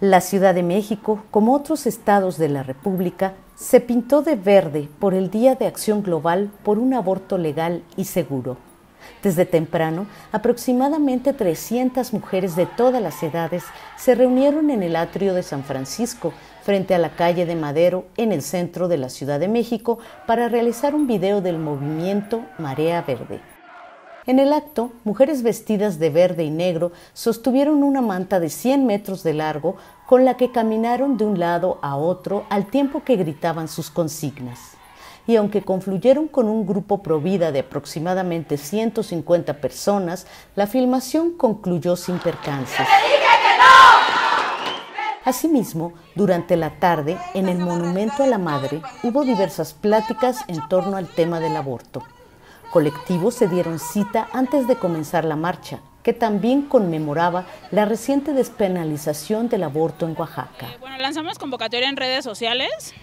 La Ciudad de México, como otros estados de la República, se pintó de verde por el Día de Acción Global por un aborto legal y seguro. Desde temprano, aproximadamente 300 mujeres de todas las edades se reunieron en el atrio de San Francisco, frente a la calle de Madero, en el centro de la Ciudad de México, para realizar un video del movimiento Marea Verde. En el acto, mujeres vestidas de verde y negro sostuvieron una manta de 100 metros de largo con la que caminaron de un lado a otro al tiempo que gritaban sus consignas. Y aunque confluyeron con un grupo provida de aproximadamente 150 personas, la filmación concluyó sin percances. Asimismo, durante la tarde, en el Monumento a la Madre, hubo diversas pláticas en torno al tema del aborto. Colectivos se dieron cita antes de comenzar la marcha, que también conmemoraba la reciente despenalización del aborto en Oaxaca. Lanzamos convocatoria en redes sociales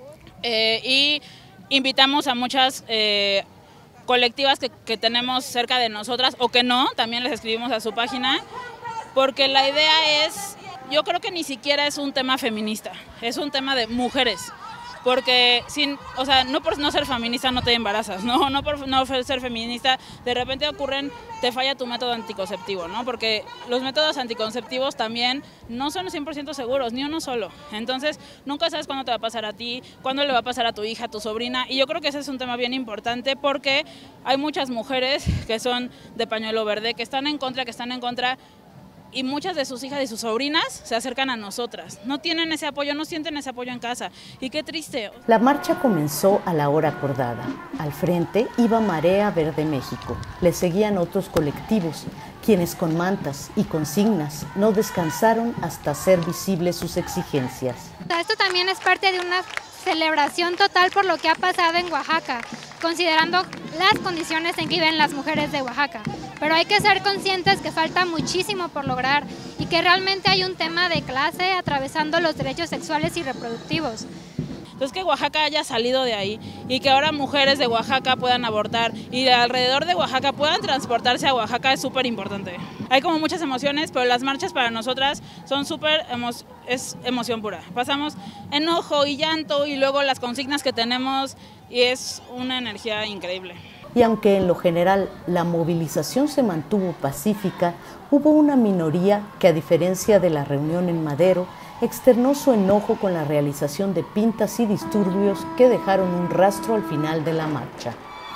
y invitamos a muchas colectivas que tenemos cerca de nosotras o que no, también les escribimos a su página, porque la idea es, yo creo que ni siquiera es un tema feminista, es un tema de mujeres. Porque no por no ser feminista no te embarazas, no por no ser feminista de repente te falla tu método anticonceptivo, ¿no? Porque los métodos anticonceptivos también no son 100% seguros, ni uno solo. Entonces nunca sabes cuándo te va a pasar a ti, cuándo le va a pasar a tu hija, a tu sobrina, y yo creo que ese es un tema bien importante porque hay muchas mujeres que son de pañuelo verde, que están en contra, y muchas de sus hijas y sus sobrinas se acercan a nosotras. No tienen ese apoyo, no sienten ese apoyo en casa. Y qué triste. La marcha comenzó a la hora acordada. Al frente iba Marea Verde México. Le seguían otros colectivos, quienes con mantas y consignas no descansaron hasta hacer visibles sus exigencias. Esto también es parte de una celebración total por lo que ha pasado en Oaxaca, considerando las condiciones en que viven las mujeres de Oaxaca. Pero hay que ser conscientes que falta muchísimo por lograr y que realmente hay un tema de clase atravesando los derechos sexuales y reproductivos. Entonces que Oaxaca haya salido de ahí y que ahora mujeres de Oaxaca puedan abortar y de alrededor de Oaxaca puedan transportarse a Oaxaca es súper importante. Hay como muchas emociones, pero las marchas para nosotras son es emoción pura. Pasamos enojo y llanto y luego las consignas que tenemos y es una energía increíble. Y aunque en lo general la movilización se mantuvo pacífica, hubo una minoría que, a diferencia de la reunión en Madero, externó su enojo con la realización de pintas y disturbios que dejaron un rastro al final de la marcha.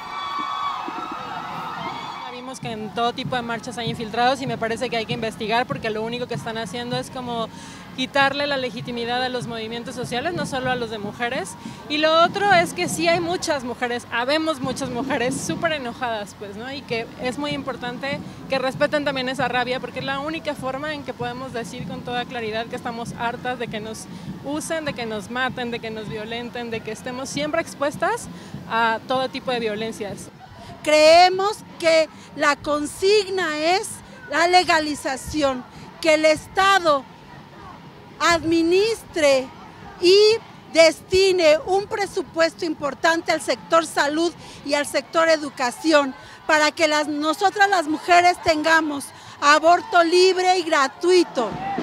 Vimos que en todo tipo de marchas hay infiltrados y me parece que hay que investigar porque lo único que están haciendo es como quitarle la legitimidad a los movimientos sociales, no solo a los de mujeres. Y lo otro es que sí hay muchas mujeres, habemos muchas mujeres súper enojadas, pues, ¿no? Y que es muy importante que respeten también esa rabia, porque es la única forma en que podemos decir con toda claridad que estamos hartas de que nos usen, de que nos maten, de que nos violenten, de que estemos siempre expuestas a todo tipo de violencias. Creemos que la consigna es la legalización, que el Estado administre y destine un presupuesto importante al sector salud y al sector educación para que nosotras las mujeres tengamos aborto libre y gratuito.